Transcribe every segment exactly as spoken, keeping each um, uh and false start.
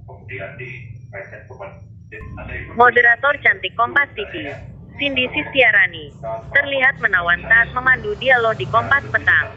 kemudian di present Moderator cantik Kompas T V, Cindy Sistiarani, terlihat menawan saat memandu dialog di Kompas Petang.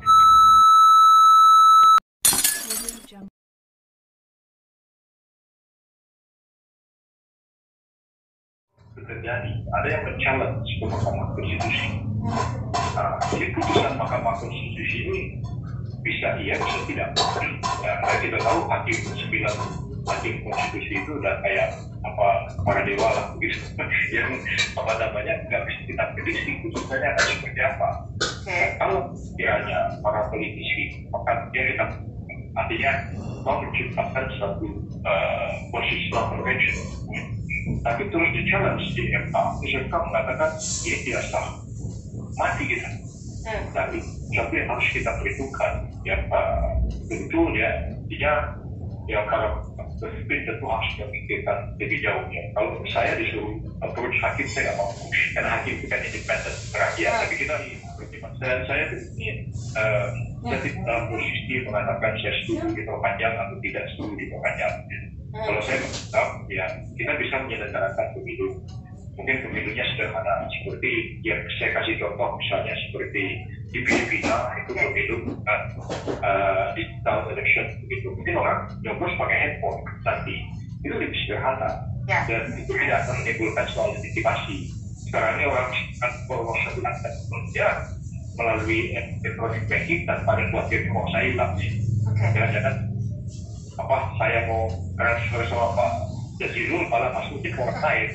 terjadi, ada yang men-challenge ke Mahkamah Konstitusi. Nah, di putusan Mahkamah Konstitusi ini bisa iya, bisa tidak. Ya, saya tidak tahu hakim sembilan hakim konstitusi itu udah kayak apa para dewa lah begitu, yang apa namanya nggak bisa kita prediksi putusannya akan seperti apa. Nah, kalau kiranya para politisi, maka dia kita artinya mau menciptakan satu uh, constitutional convention, tapi terus di challenge di M K, di M K mengatakan ini tidak sah, mati kita. Hmm. Tapi, tapi yang harus kita perhitungkan, ya uh, tentu ya, dia ya para pemimpin tentu harus memikirkan lebih jauh ya. Kalau saya disuruh approach hakim, saya nggak mampu, karena hakim itu kan independen terakhir. Hmm. Tapi kita di saya saya ini uh, saya tidak dalam posisi mengatakan saya setuju diperpanjang atau tidak setuju diperpanjang. Hmm. Kalau saya menganggap ya kita bisa menyelenggarakan pemilu. Mungkin pemilunya sederhana seperti yang saya kasih contoh misalnya seperti di Filipina itu pemilu kan, uh, digital election begitu. Mungkin orang nyoblos pakai handphone nanti itu lebih sederhana ya. Dan itu tidak akan menimbulkan soal legitimasi. Sekarang ini orang kan kalau satu langkah ya melalui elektronik banking tanpa ada khawatir mau saya hilang sih. Jangan-jangan apa saya mau transfer sama Pak Jazilul malah masuk di orang lain,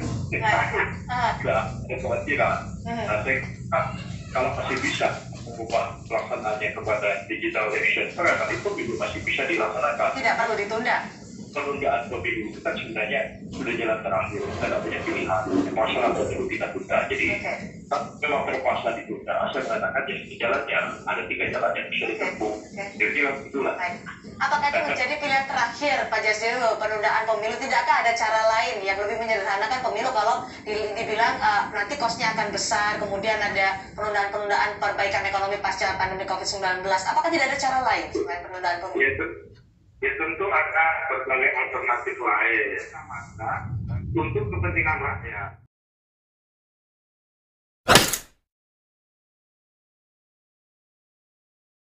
tidak ada kekhawatiran. Nah, saya kalau masih bisa mengubah pelaksanaannya kepada digital election, karena itu pemilu masih bisa dilaksanakan. Tidak perlu ditunda. Penundaan pemilu itu kan sebenarnya sudah jalan terakhir, kita tidak punya pilihan. Masalah pemilu kita tunda, jadi okay. Memang terpaksa ditunda. Saya mengatakan jadi jalannya ada tiga jalan yang bisa ditempuh. Okay. Jadi itulah. Apakah ini menjadi pilihan terakhir Pak Jazilul penundaan pemilu? Tidakkah ada cara lain yang lebih menyederhanakan pemilu kalau dibilang uh, nanti kosnya akan besar, kemudian ada penundaan-penundaan perbaikan ekonomi pasca pandemi covid sembilan belas? Apakah tidak ada cara lain selain penundaan pemilu? Ya, ya tentu ada berbagai alternatif lain untuk kepentingan rakyat.